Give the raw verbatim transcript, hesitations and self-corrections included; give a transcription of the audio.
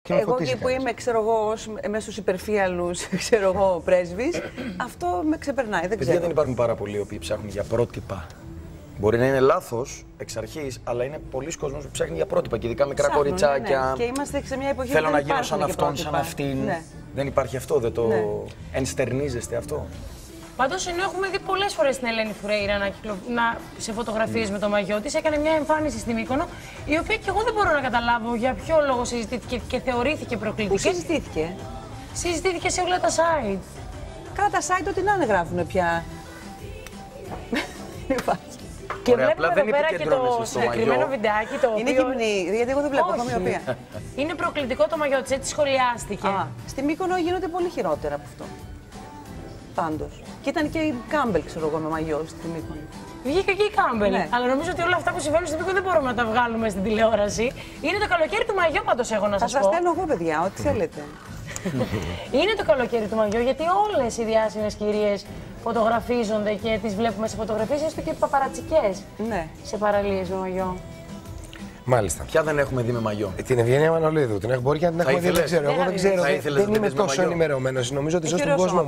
Και με εγώ φωτίζει εκεί που κανείς. είμαι, ξέρω εγώ, ως μέσα στους υπερφύαλους, ξέρω εγώ, πρέσβης, αυτό με ξεπερνάει, δεν Παιδιά, ξέρω. δεν υπάρχουν πάρα πολλοί οι οποίοι ψάχνουν για πρότυπα. Μπορεί να είναι λάθος εξ αρχής, αλλά είναι πολλοί κόσμος που ψάχνει για πρότυπα. Και ειδικά μικρά Ψάχνουν, κοριτσάκια. ναι, ναι. Και είμαστε σε μια εποχή Θέλω που να δεν γίνω σαν υπάρχουν και αυτόν, σαν πρότυπα. αυτήν. Ναι. Δεν υπάρχει αυτό, δεν το Ναι. ενστερνίζεστε αυτό. Πάντως, ενώ έχουμε δει πολλές φορές την Ελένη Φουρέιρα να, κυκλο... να... σε φωτογραφίες με το μαγιό της, έκανε μια εμφάνιση στη Μύκονο, η οποία και εγώ δεν μπορώ να καταλάβω για ποιο λόγο συζητήθηκε και θεωρήθηκε Πού προκλητική. συζητήθηκε? Συζητήθηκε σε όλα τα site. Καλά τα site ό,τι να είναι γράφουνε πια. Και Ωραία, βλέπουμε απλά εδώ δεν πέρα και επικεντρώνεσαι το στο συγκεκριμένο μαγιό. βιντεάκι το οποίο... Είναι γυμνή, γιατί εγώ δεν βλέπω, έχω Όχι. μοιοπία. Είναι προκλητικό το μαγιό της, έτσι σχολιάστηκε. Α, στη Μύκονο γίνονται πολύ χειρότερα από αυτό. Πάντως. Και ήταν και η Κάμπελ, ξέρω εγώ, με μαγιό στη Μύκονο. Βγήκε και η Κάμπελ. Ναι. Αλλά νομίζω ότι όλα αυτά που συμβαίνουν στην Μύκονο δεν μπορούμε να τα βγάλουμε στην τηλεόραση. Είναι το καλοκαίρι του μαγιό, πάντως έχω να Θα σας σας πω. στέλνω εγώ, παιδιά, ό,τι θέλετε. Είναι το καλοκαίρι του μαγιό, γιατί όλες οι διάσημες κυρίες φωτογραφίζονται και τις βλέπουμε σε φωτογραφίες, έστω και παπαρατσικές, Ναι. σε παραλίες με μαγιό. Μάλιστα. Ποια δεν έχουμε δει με μαγιό. Ε, Την Ευγένεια Μανολίδου. Την έχω, μπορεί και να την Θα έχουμε δει, δεν ήθελες? ξέρω. Δεν Εγώ θα δεν δεις. ξέρω. Θα Δεν, ήθελες δεν να είμαι την δεις με τόσο μαγιό? ενημερωμένος. Νομίζω ότι ζω Έχει στον ωραίο κόσμο.